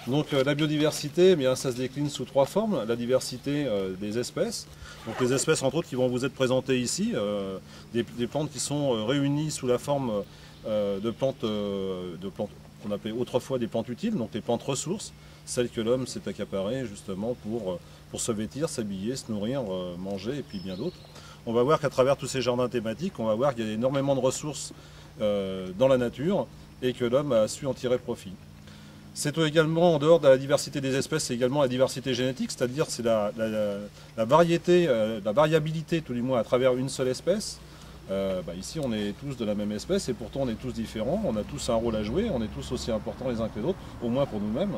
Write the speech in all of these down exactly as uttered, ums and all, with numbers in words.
Donc euh, la biodiversité, eh bien, ça se décline sous trois formes. La diversité euh, des espèces, donc les espèces entre autres qui vont vous être présentées ici, euh, des, des plantes qui sont euh, réunies sous la forme euh, de plantes, euh, de plantes qu'on appelait autrefois des plantes utiles, donc des plantes ressources, celles que l'homme s'est accaparées justement pour, euh, pour se vêtir, s'habiller, se nourrir, euh, manger et puis bien d'autres. On va voir qu'à travers tous ces jardins thématiques, on va voir qu'il y a énormément de ressources euh, dans la nature et que l'homme a su en tirer profit. C'est également, en dehors de la diversité des espèces, c'est également la diversité génétique, c'est-à-dire c'est la, la, la variété, euh, la variabilité tout du moins à travers une seule espèce. Euh, bah ici on est tous de la même espèce et pourtant on est tous différents, on a tous un rôle à jouer, on est tous aussi importants les uns que les autres, au moins pour nous-mêmes.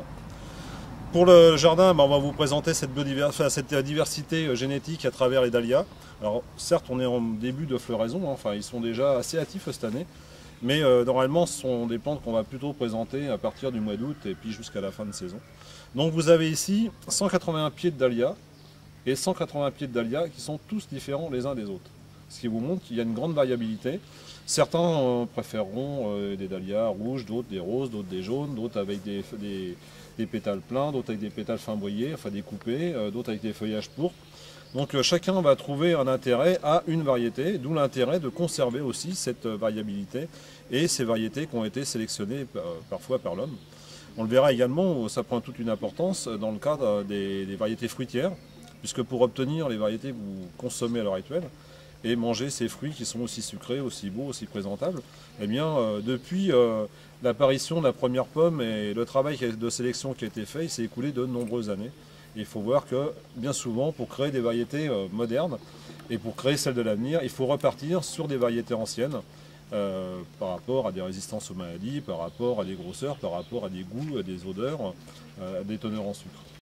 Pour le jardin, bah on va vous présenter cette, enfin, cette diversité génétique à travers les dahlias. Alors certes on est en début de floraison, hein, enfin ils sont déjà assez hâtifs cette année. Mais euh, normalement, ce sont des plantes qu'on va plutôt présenter à partir du mois d'août et puis jusqu'à la fin de saison. Donc vous avez ici cent quatre-vingts pieds de dahlias et cent quatre-vingts pieds de dahlias qui sont tous différents les uns des autres. Ce qui vous montre qu'il y a une grande variabilité. Certains euh, préféreront euh, des dahlias rouges, d'autres des roses, d'autres des jaunes, d'autres avec des, des, des pétales pleins, d'autres avec des pétales flamboyés, enfin découpés, euh, d'autres avec des feuillages pourpres. Donc euh, chacun va trouver un intérêt à une variété, d'où l'intérêt de conserver aussi cette variabilité et ces variétés qui ont été sélectionnées euh, parfois par l'homme. On le verra également, ça prend toute une importance dans le cadre des, des variétés fruitières, puisque pour obtenir les variétés que vous consommez à l'heure actuelle, et manger ces fruits qui sont aussi sucrés, aussi beaux, aussi présentables, eh bien, euh, depuis euh, l'apparition de la première pomme et le travail de sélection qui a été fait, il s'est écoulé de nombreuses années. Et il faut voir que, bien souvent, pour créer des variétés euh, modernes et pour créer celles de l'avenir, il faut repartir sur des variétés anciennes euh, par rapport à des résistances aux maladies, par rapport à des grosseurs, par rapport à des goûts, à des odeurs, euh, à des teneurs en sucre.